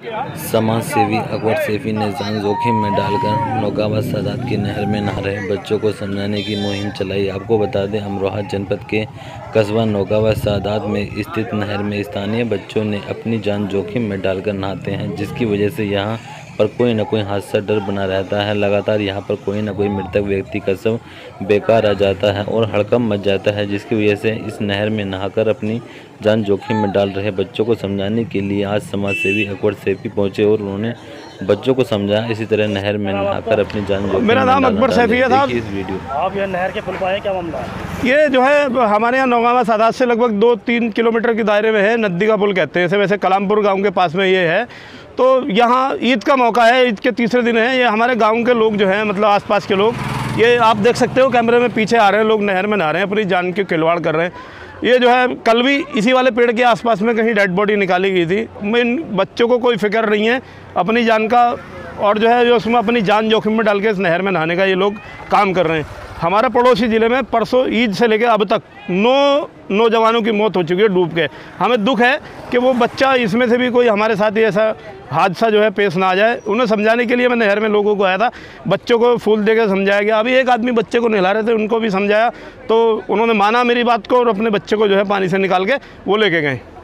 समाज सेवी अकबर सैफी ने जान जोखिम में डालकर नौगावा सादात की नहर में नहा रहे बच्चों को समझाने की मुहिम चलाई। आपको बता दें, अमरोहा जनपद के कस्बा नौगावा सादात में स्थित नहर में स्थानीय बच्चों ने अपनी जान जोखिम में डालकर नहाते हैं, जिसकी वजह से यहाँ पर कोई न कोई हादसा डर बना रहता है। लगातार यहाँ पर कोई न कोई मृतक व्यक्ति का शव बेकार आ जाता है और हड़कंप मच जाता है, जिसकी वजह से इस नहर में नहाकर अपनी जान जोखिम में डाल रहे बच्चों को समझाने के लिए आज समाज सेवी अकबर सैफी पहुंचे और उन्होंने बच्चों को समझाया। इसी तरह नहर में नहाकर अपनी जान जोखिम में मेरा नाम अकबर सैफी है साहब। इस वीडियो आप ये नहर के पुल पाए, क्या मामला है? ये जो है हमारे यहाँ नौगावा सादात से लगभग 2-3 किलोमीटर के दायरे में है। नदी का पुल कहते हैं इसे, वैसे कलामपुर गांव के पास में ये है। तो यहाँ ईद का मौका है, ईद के तीसरे दिन है। ये हमारे गांव के लोग जो हैं, मतलब आसपास के लोग, ये आप देख सकते हो कैमरे में पीछे आ रहे हैं लोग, नहर में नहा रहे हैं, अपनी जान के खिलवाड़ कर रहे हैं। ये जो है कल भी इसी वाले पेड़ के आसपास में कहीं डेड बॉडी निकाली गई थी। इन बच्चों को कोई फिक्र नहीं है अपनी जान का, और जो है जो उसमें अपनी जान जोखिम में डाल के इस नहर में नहाने का ये लोग काम कर रहे हैं। हमारे पड़ोसी ज़िले में परसों ईद से लेकर अब तक 9 नौजवानों की मौत हो चुकी है डूब के। हमें दुख है कि वो बच्चा इसमें से भी कोई हमारे साथ ही ऐसा हादसा जो है पेश ना आ जाए। उन्हें समझाने के लिए मैं नहर में लोगों को आया था, बच्चों को फूल देकर समझाया गया। अभी एक आदमी बच्चे को नहला रहे थे, उनको भी समझाया तो उन्होंने माना मेरी बात को और अपने बच्चे को जो है पानी से निकाल के वो लेके गए।